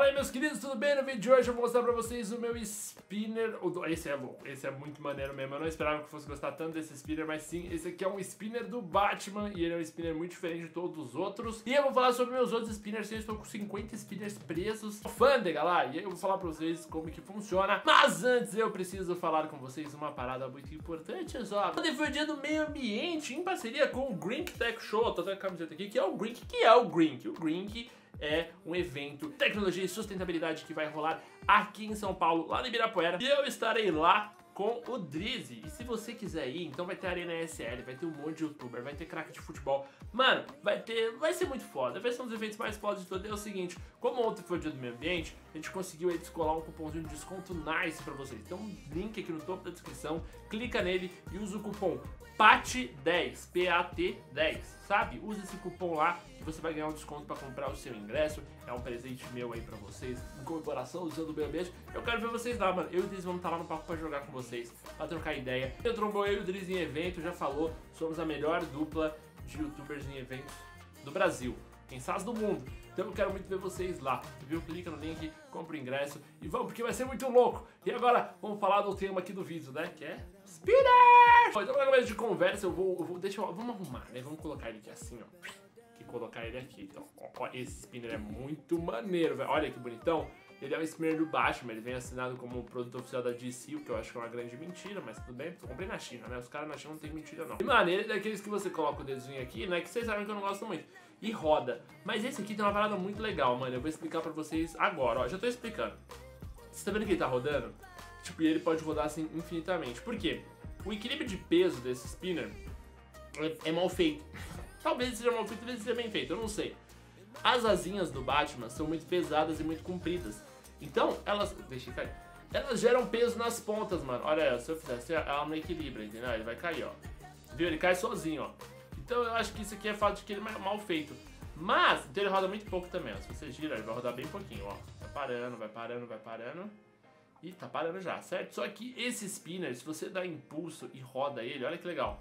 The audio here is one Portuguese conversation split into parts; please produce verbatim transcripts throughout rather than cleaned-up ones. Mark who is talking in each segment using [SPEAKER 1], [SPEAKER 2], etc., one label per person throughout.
[SPEAKER 1] Fala aí, meus queridos, tudo bem? No vídeo de hoje eu vou mostrar pra vocês o meu spinner. Esse é louco, esse é muito maneiro mesmo. Eu não esperava que fosse gostar tanto desse spinner, mas sim, esse aqui é um spinner do Batman e ele é um spinner muito diferente de todos os outros. E eu vou falar sobre meus outros spinners. Eu estou com cinquenta spinners presos, alfândega lá, e aí eu vou falar pra vocês como que funciona. Mas antes eu preciso falar com vocês uma parada muito importante, ó. Ontem foi o dia do meio ambiente em parceria com o Grink Tech Show. Tô até a camiseta aqui, que é o Grink, que é o Grink. O Grink é um evento de tecnologia e sustentabilidade que vai rolar aqui em São Paulo, lá no Ibirapuera. E eu estarei lá com o Drizzy. E se você quiser ir, então vai ter Arena S L, vai ter um monte de youtuber, vai ter craque de futebol. Mano, vai ter, vai ser muito foda. Vai ser um dos eventos mais fodas de todos. É o seguinte, como ontem foi o dia do meio ambiente, a gente conseguiu aí descolar um cupomzinho de desconto nice pra vocês. Então um link aqui no topo da descrição, clica nele e usa o cupom P A T dez, P A T dez, sabe? Usa esse cupom lá que você vai ganhar um desconto pra comprar o seu ingresso. É um presente meu aí pra vocês, em comemoração do dia do meio ambiente. Eu quero ver vocês lá, mano. Eu e o Drizzy vamos estar lá no palco pra jogar com vocês, pra trocar ideia. Eu trombou eu e o Drizzy em evento, já falou, somos a melhor dupla de youtubers em eventos do Brasil, quem sabe do mundo. Então eu quero muito ver vocês lá, viu? Clica no link, compra o ingresso e vamos, porque vai ser muito louco. E agora vamos falar do tema aqui do vídeo, né? Que é spinner! Então pra começo de conversa eu vou, eu vou deixa eu, vamos arrumar, né? Vamos colocar ele aqui assim, ó. E colocar ele aqui. Então, ó, ó, esse spinner é muito maneiro, velho. Olha que bonitão. Ele é o spinner do Batman, ele vem assinado como produto oficial da D C, o que eu acho que é uma grande mentira, mas tudo bem, eu comprei na China, né? Os caras na China não tem mentira, não. E, mano, ele é daqueles que você coloca o dedinho aqui, né? Que vocês sabem que eu não gosto muito. E roda. Mas esse aqui tem uma parada muito legal, mano. Eu vou explicar pra vocês agora, ó. Já tô explicando. Você tá vendo que ele tá rodando? Tipo, e ele pode rodar assim infinitamente. Por quê? O equilíbrio de peso desse spinner é, é mal feito. Talvez seja mal feito, talvez seja bem feito, eu não sei. As asinhas do Batman são muito pesadas e muito compridas. Então, elas... Deixa eu cair. Elas geram peso nas pontas, mano. Olha aí, se eu fizesse, ela não equilibra, entendeu? Ele vai cair, ó. Viu? Ele cai sozinho, ó. Então eu acho que isso aqui é fato de que ele é mal feito. Mas, então ele roda muito pouco também, ó. Se você gira, ele vai rodar bem pouquinho, ó. Vai parando, vai parando, vai parando. E tá parando já, certo? Só que esse spinner, se você dá impulso e roda ele, olha que legal.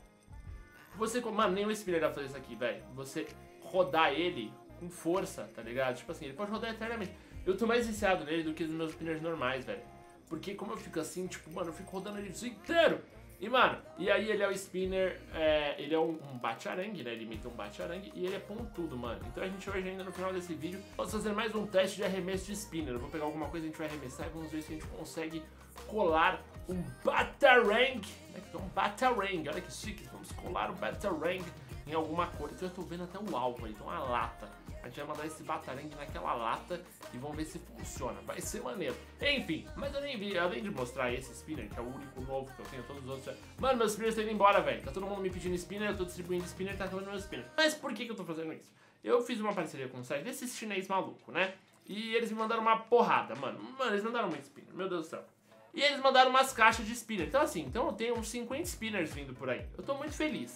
[SPEAKER 1] Você, mano, nem o spinner vai fazer isso aqui, velho. Você rodar ele com força, tá ligado? Tipo assim, ele pode rodar eternamente. Eu tô mais viciado nele do que nos meus spinners normais, velho. Porque como eu fico assim, tipo, mano, eu fico rodando ele o inteiro. E, mano, e aí ele é o spinner, é, ele é um, um bate-arangue, né? Ele imita um bate-arangue e ele é pontudo, mano. Então a gente hoje ainda no final desse vídeo vamos fazer mais um teste de arremesso de spinner. Eu vou pegar alguma coisa, a gente vai arremessar e vamos ver se a gente consegue colar um batarang, né? Que é um batarang, olha que chique. Vamos colar um batarang em alguma coisa. Então eu tô vendo até o alvo aí, então uma lata. A gente vai mandar esse batarangue naquela lata e vamos ver se funciona. Vai ser maneiro. Enfim, mas eu nem vi, além de mostrar esse spinner, que é o único novo que eu tenho, todos os outros... Mano, meus spinners estão indo embora, velho. Tá todo mundo me pedindo spinner, eu tô distribuindo spinner e tá acabando meus spinners. Mas por que que eu tô fazendo isso? Eu fiz uma parceria com um site desses chinês maluco, né? E eles me mandaram uma porrada, mano. Mano, eles mandaram muito spinner, meu Deus do céu. E eles mandaram umas caixas de spinner. Então assim, então eu tenho uns cinquenta spinners vindo por aí. Eu tô muito feliz.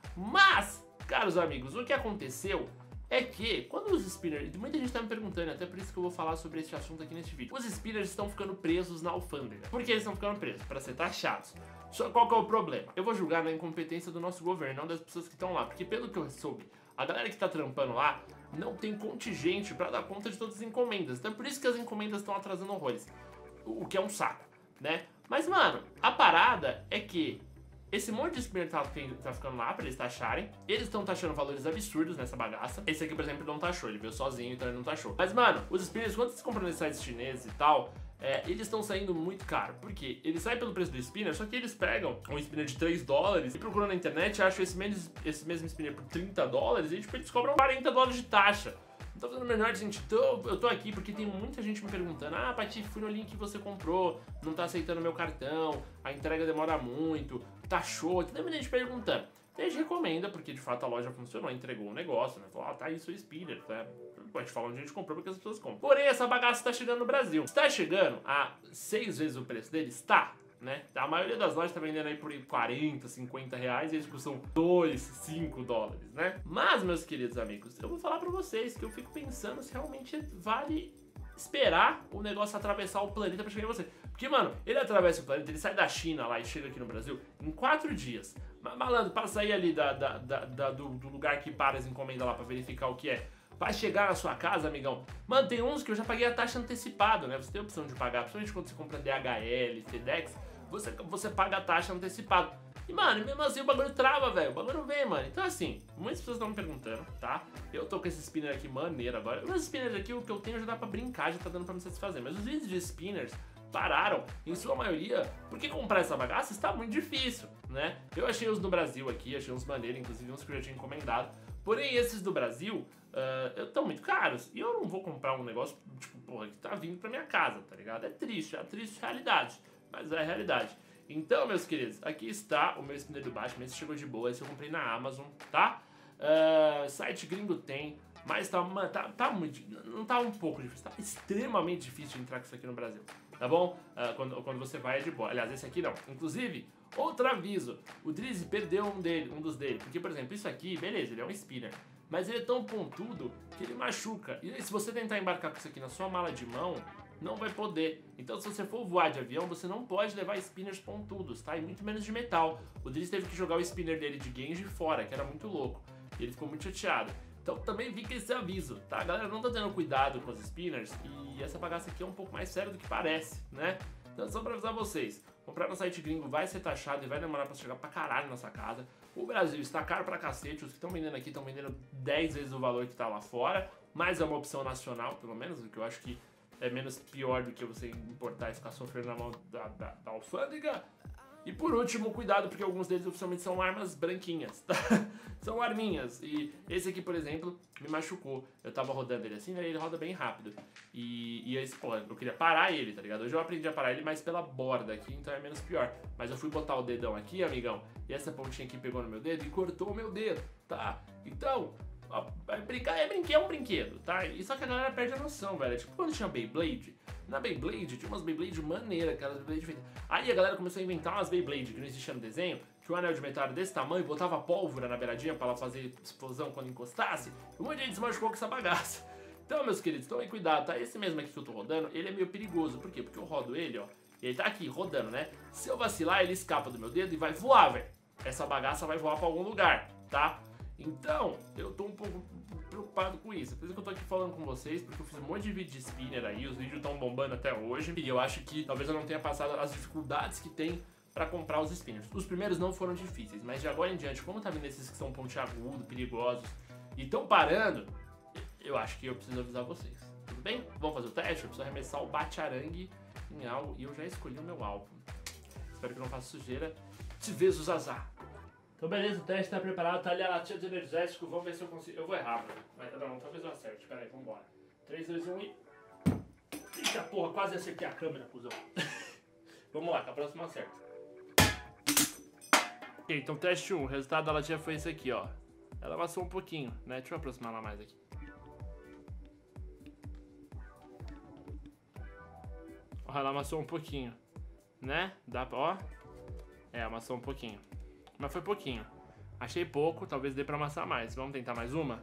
[SPEAKER 1] Mas, caros amigos, o que aconteceu é que, quando os spinners... Muita gente tá me perguntando, até por isso que eu vou falar sobre esse assunto aqui nesse vídeo. Os spinners estão ficando presos na alfândega. Por que eles estão ficando presos? Para ser taxados. Só qual que é o problema? Eu vou julgar na incompetência do nosso governo, não das pessoas que estão lá. Porque pelo que eu soube, a galera que tá trampando lá não tem contingente pra dar conta de todas as encomendas. Então é por isso que as encomendas estão atrasando horrores. O que é um saco, né? Mas, mano, a parada é que esse monte de spinner tá, tá ficando lá pra eles taxarem. Eles estão taxando valores absurdos nessa bagaça. Esse aqui, por exemplo, não taxou. Ele veio sozinho, então ele não taxou. Mas, mano, os spinners, quando vocês compram nesses sites chineses e tal, é, eles estão saindo muito caro. Por quê? Eles saem pelo preço do spinner, só que eles pegam um spinner de três dólares e procuram na internet, acham esse mesmo, esse mesmo spinner por trinta dólares e tipo, eles cobram quarenta dólares de taxa. Não tô fazendo o menor sentido. Então, eu tô aqui porque tem muita gente me perguntando: ah, Pati, fui no link que você comprou, não tá aceitando meu cartão, a entrega demora muito, taxou. Tem muita gente perguntando. Então a gente recomenda, porque de fato a loja funcionou, entregou o negócio, né? Falou, ah, tá aí seu spinner, tá? Pode falar onde a gente comprou porque as pessoas compram. Porém, essa bagaça tá chegando no Brasil. Está chegando a seis vezes o preço dele? Está. Né? A maioria das lojas tá vendendo aí por quarenta, cinquenta reais e eles custam dois, cinco dólares, né? Mas, meus queridos amigos, eu vou falar pra vocês que eu fico pensando se realmente vale esperar o negócio atravessar o planeta pra chegar em você. Porque, mano, ele atravessa o planeta, ele sai da China lá e chega aqui no Brasil em quatro dias. Malandro, para sair ali da, da, da, da do, do lugar que para as encomendas lá pra verificar o que é. vai chegar na sua casa, amigão. Mano, tem uns que eu já paguei a taxa antecipado, né? Você tem a opção de pagar, principalmente quando você compra D H L, FedEx, você, você paga a taxa antecipado. E, mano, mesmo assim o bagulho trava, velho. O bagulho não vem, mano. Então, assim, muitas pessoas estão me perguntando, tá? Eu tô com esse spinner aqui maneiro agora. Os spinners aqui, o que eu tenho já dá pra brincar, já tá dando pra me satisfazer. Mas os vídeos de spinners pararam, em sua maioria, porque comprar essa bagaça está muito difícil, né? Eu achei os no Brasil aqui, achei uns maneiros, inclusive uns que eu já tinha encomendado. Porém, esses do Brasil, uh, estão muito caros. E eu não vou comprar um negócio, tipo, porra, que tá vindo pra minha casa, tá ligado? É triste, é a triste realidade. Mas é a realidade. Então, meus queridos, aqui está o meu spinner do Batman. Esse chegou de boa, esse eu comprei na Amazon, tá? Uh, site gringo tem, mas tá, tá, tá muito... Não tá um pouco difícil, tá extremamente difícil de entrar com isso aqui no Brasil. Tá bom? Uh, quando, quando você vai é de boa. Aliás, esse aqui não. Inclusive, outro aviso. O Drizzy deu um, dele, um dos dele. Porque, por exemplo, isso aqui, beleza, ele é um spinner. Mas ele é tão pontudo que ele machuca. E se você tentar embarcar com isso aqui na sua mala de mão, não vai poder. Então, se você for voar de avião, você não pode levar spinners pontudos, tá? E muito menos de metal. O Drizzy teve que jogar o spinner dele de Genji fora, que era muito louco. E ele ficou muito chateado. Então também fica esse aviso, tá? A galera não tá tendo cuidado com os spinners e essa bagaça aqui é um pouco mais séria do que parece, né? Então só pra avisar vocês, comprar no site gringo vai ser taxado e vai demorar pra chegar pra caralho na sua casa. O Brasil está caro pra cacete, os que estão vendendo aqui estão vendendo dez vezes o valor que tá lá fora, mas é uma opção nacional, pelo menos, o que eu acho que é menos pior do que você importar e ficar sofrendo na mão da, da, da alfândega. E por último, cuidado, porque alguns deles oficialmente são armas branquinhas, tá? São arminhas. E esse aqui, por exemplo, me machucou. Eu tava rodando ele assim, né? Ele roda bem rápido. E, e esse, pô, eu queria parar ele, tá ligado? Hoje eu aprendi a parar ele mais pela borda aqui, então é menos pior. Mas eu fui botar o dedão aqui, amigão, e essa pontinha aqui pegou no meu dedo e cortou o meu dedo, tá? Então, ó, brincar é brinquedo, é um brinquedo, tá? E só que a galera perde a noção, velho. Tipo, quando tinha Beyblade, na Beyblade tinha umas Beyblade maneiras, aquelas Beyblade feitas. Aí a galera começou a inventar umas Beyblade que não existia no desenho, que o anel de metal era desse tamanho, botava pólvora na beiradinha pra ela fazer explosão quando encostasse, e um monte de gente desmachucou com essa bagaça. Então, meus queridos, tomem cuidado, tá? Esse mesmo aqui que eu tô rodando, ele é meio perigoso. Por quê? Porque eu rodo ele, ó, e ele tá aqui, rodando, né? Se eu vacilar, ele escapa do meu dedo e vai voar, velho. Essa bagaça vai voar pra algum lugar, tá? Então, eu tô um pouco preocupado com isso. Por isso que eu tô aqui falando com vocês, porque eu fiz um monte de vídeo de spinner aí, os vídeos estão bombando até hoje, e eu acho que talvez eu não tenha passado as dificuldades que tem pra comprar os spinners. Os primeiros não foram difíceis, mas de agora em diante, como tá vindo esses que são pontiagudos, perigosos, e estão parando, eu acho que eu preciso avisar vocês. Tudo bem? Vamos fazer o teste? Eu preciso arremessar o bate-arangue em algo, e eu já escolhi o meu alvo. Espero que não faça sujeira. Te vejo, Zazá. Então beleza, o teste tá preparado, tá ali a latinha de energético, vamos ver se eu consigo. Eu vou errar, mano. Mas não, talvez eu acerte. Pera aí, vambora. três, dois, um e... Eita porra, quase acertei a câmera, cuzão. Vamos lá, que a próxima acerta. Ok, então teste um, o resultado da latinha foi esse aqui, ó. Ela amassou um pouquinho, né? Deixa eu aproximar ela mais aqui. Ó, ela amassou um pouquinho, né? Dá pra, ó. É, amassou um pouquinho. Mas foi pouquinho. Achei pouco, talvez dê pra amassar mais. Vamos tentar mais uma?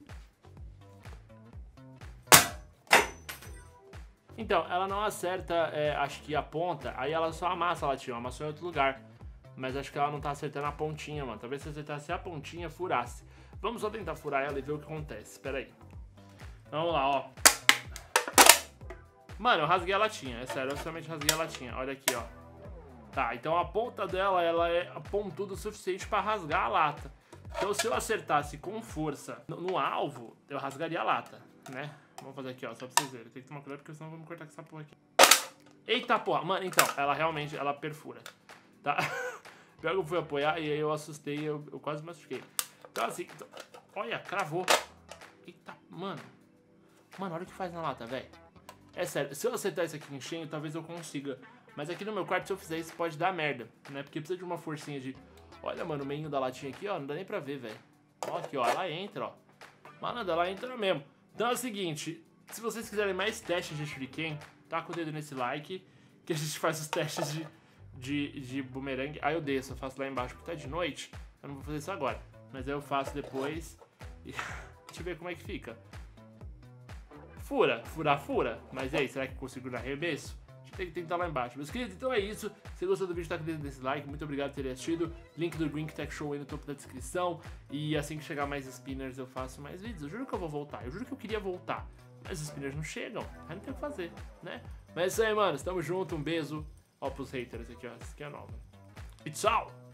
[SPEAKER 1] Então, ela não acerta, é, acho que a ponta, aí ela só amassa a latinha, amassou em outro lugar. Mas acho que ela não tá acertando a pontinha, mano. Talvez se acertasse a pontinha, furasse. Vamos só tentar furar ela e ver o que acontece. Espera aí. Vamos lá, ó. Mano, eu rasguei a latinha, é sério, eu realmente rasguei a latinha. Olha aqui, ó. Tá, então a ponta dela, ela é pontuda o suficiente pra rasgar a lata. Então se eu acertasse com força no, no alvo, eu rasgaria a lata, né? Vamos fazer aqui, ó, só pra vocês verem. Tem que tomar cuidado porque senão eu vou me cortar com essa porra aqui. Eita porra, mano, então, ela realmente, ela perfura, tá? Pior que eu fui apoiar e aí eu assustei e eu, eu quase machuquei. Então assim, então, olha, cravou. Eita, mano. Mano, olha o que faz na lata, velho. É sério, se eu acertar isso aqui em cheio, talvez eu consiga. Mas aqui no meu quarto, se eu fizer isso, pode dar merda, né? Porque precisa de uma forcinha de... Olha, mano, o meinho da latinha aqui, ó, não dá nem pra ver, velho. Ó, aqui, ó, ela entra, ó. Malandro, ela entra mesmo. Então é o seguinte, se vocês quiserem mais testes de shuriken, taca o dedo nesse like, que a gente faz os testes de, de, de bumerangue. Aí eu desço, eu faço lá embaixo, porque tá de noite, eu não vou fazer isso agora. Mas aí eu faço depois e... Deixa eu ver como é que fica. Fura, furar, fura. Mas e aí, será que eu consigo dar arremesso? tem que estar lá embaixo. Meus queridos, então é isso. Se você gostou do vídeo, tá aqui desse like. Muito obrigado por ter assistido. Link do Green Tech Show aí no topo da descrição. E assim que chegar mais spinners, eu faço mais vídeos. Eu juro que eu vou voltar. Eu juro que eu queria voltar. Mas os spinners não chegam. Aí não tem o que fazer, né? Mas é isso aí, mano. Tamo junto. Um beijo. Ó pros haters aqui, ó. Essa aqui é a nova. E tchau!